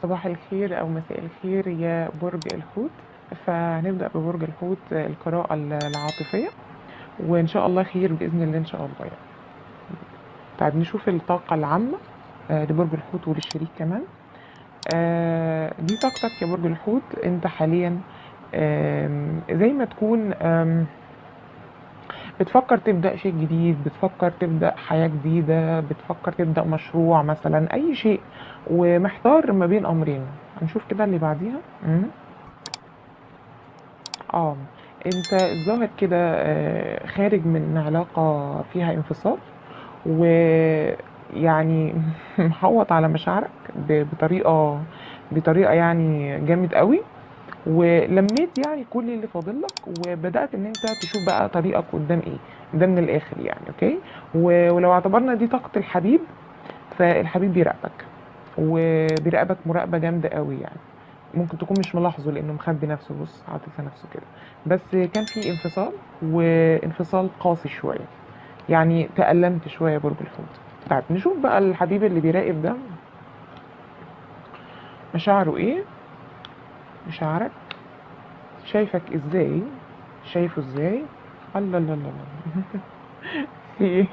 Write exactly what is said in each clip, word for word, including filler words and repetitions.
صباح الخير أو مساء الخير يا برج الحوت. فهنبدأ ببرج الحوت القراءة العاطفية، وإن شاء الله خير بإذن الله إن شاء الله يعني. طيب نشوف الطاقة العامة آه، لبرج الحوت وللشريك كمان. آه، دي طاقتك يا برج الحوت. أنت حاليا آم، زي ما تكون آم، بتفكر تبدأ شيء جديد، بتفكر تبدأ حياة جديدة، بتفكر تبدأ مشروع مثلا أي شيء، ومحتار ما بين أمرين. هنشوف كده اللي بعديها. مم. اه انت الظاهر كده آه، خارج من علاقة فيها انفصال، ويعني محوط على مشاعرك ب- بطريقة بطريقة يعني جامد قوي، ولميت يعني كل اللي فاضل لك، وبدأت ان انت تشوف بقى طريقك قدام ايه. ده من الاخر يعني. اوكي. و- ولو اعتبرنا دي طاقة الحبيب، فالحبيب بيراقبك، وبيراقبك مراقبة جامدة قوي يعني. ممكن تكون مش ملاحظه لانه مخبي نفسه، بص عاطف نفسه كده. بس كان في انفصال، وانفصال قاسي شويه، يعني تألمت شويه برج الحوت. طيب نشوف بقى الحبيب اللي بيراقب ده مشاعره ايه. مشاعرك شايفك ازاي؟ شايفه ازاي؟ الله الله الله الله. في ايه؟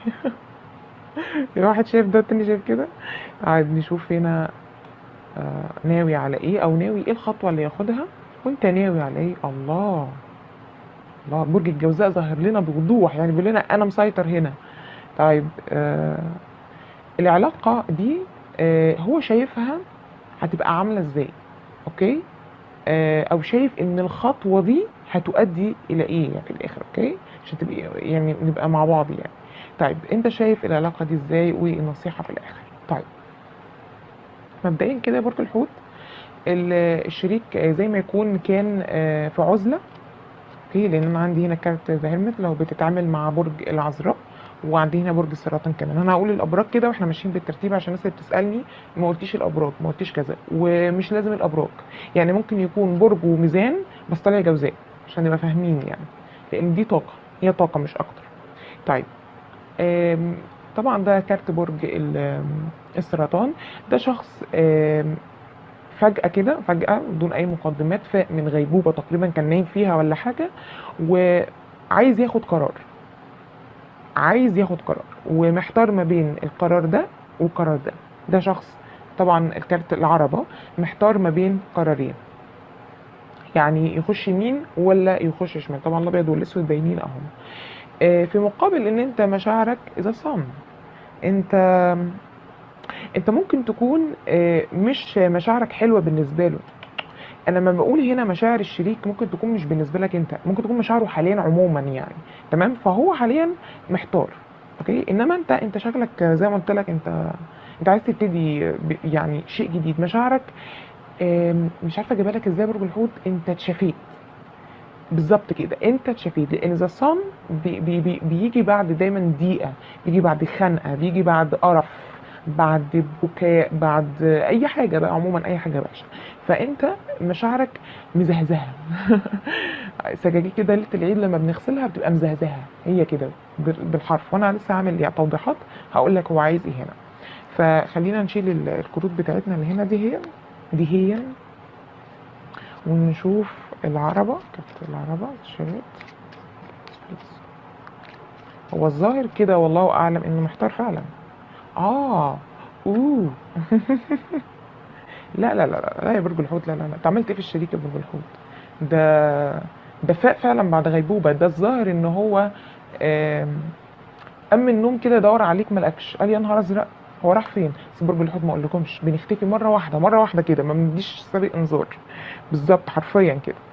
في واحد شايف ده التاني شايف كده. قاعد نشوف هنا آه ناوي على ايه، او ناوي ايه الخطوه اللي ياخدها، وانت ناوي على ايه. الله الله. برج الجوزاء ظاهر لنا بوضوح، يعني بيقول لنا انا مسيطر هنا. طيب آه العلاقة دي آه هو شايفها هتبقى عاملة ازاي. اوكي. آه او شايف ان الخطوة دي هتؤدي الى ايه يعني في الاخر. اوكي. عشان تبقى يعني نبقى مع بعض يعني. طيب انت شايف العلاقة دي ازاي، والنصيحة في الاخر. طيب مبدئيا كده يا برج الحوت، ال- الشريك آه، زي ما يكون كان آه في عزلة. اوكي. لان انا عندي هنا كارت ذا هيرمت لو بتتعامل مع برج العذراء، وعندي هنا برج السرطان كمان. انا هقول الابراج كده واحنا ماشيين بالترتيب، عشان الناس اللي بتسالني ما قلتيش الابراج، ما قلتيش كذا، ومش لازم الابراج. يعني ممكن يكون برج وميزان بس طالع جوزاء، عشان نبقى فاهمين يعني، لان دي طاقه، هي طاقه مش اكتر. طيب آم، طبعا ده كارت برج ال- آم، السرطان. ده شخص آم، فجأة كده، فجأة بدون أي مقدمات، فاق من غيبوبة تقريبا كان نايم فيها ولا حاجة، وعايز ياخد قرار. عايز ياخد قرار ومحتار ما بين القرار ده والقرار ده. ده شخص طبعا الكارت العربة محتار ما بين قرارين، يعني يخش يمين ولا يخش شمال. طبعا الابيض والاسود باينين اهم. آه، في مقابل ان انت مشاعرك اذا صم، انت انت ممكن تكون آه، مش مشاعرك حلوه بالنسبه له. انا لما بقول هنا مشاعر الشريك ممكن تكون مش بالنسبه لك انت، ممكن تكون مشاعره حاليا عموما يعني. تمام. فهو حاليا محتار. اوكي. انما انت انت شكلك زي ما قلت لك، انت انت عايز تبتدي ب- يعني شيء جديد. مشاعرك آم، مش عارفه اجيبها لك ازاي يا برج الحوت. انت اتشفيت بالظبط كده، انت اتشفيت. لان ذا صن بي بي بي بيجي بعد دايما ضيقه، بيجي بعد خنقه، بيجي بعد قرف، بعد بكاء، بعد اي حاجه بقى، عموما اي حاجه وحشه. فانت مشاعرك مزهزهه. سجاجيد كده ليله العيد لما بنغسلها بتبقى مزهزهه، هي كده بال- بالحرف. وانا لسه عامل يعني توضيحات، هقول لك هو عايز ايه هنا. فخلينا نشيل ال- الكروت بتاعتنا اللي هنا. دي هي دي هي ونشوف العربة. كانت العربة شريط. هو الظاهر كده والله اعلم انه محتار فعلا. اه. اوه. لا لا لا لا لا يا برج الحوت، لا لا لا. انت عملت ايه في الشريك يا برج الحوت؟ ده ده فاق فعلا بعد غيبوبة. ده الظاهر ان هو آم، قام من النوم كده دور عليك ما لقاكش، قال يا نهار ازرق، هو راح فين؟ بس برج الحوت ما اقولكمش بنختفي مره واحده، مره واحده كده، ما بنديش سابق انذار. بالظبط حرفيا كده.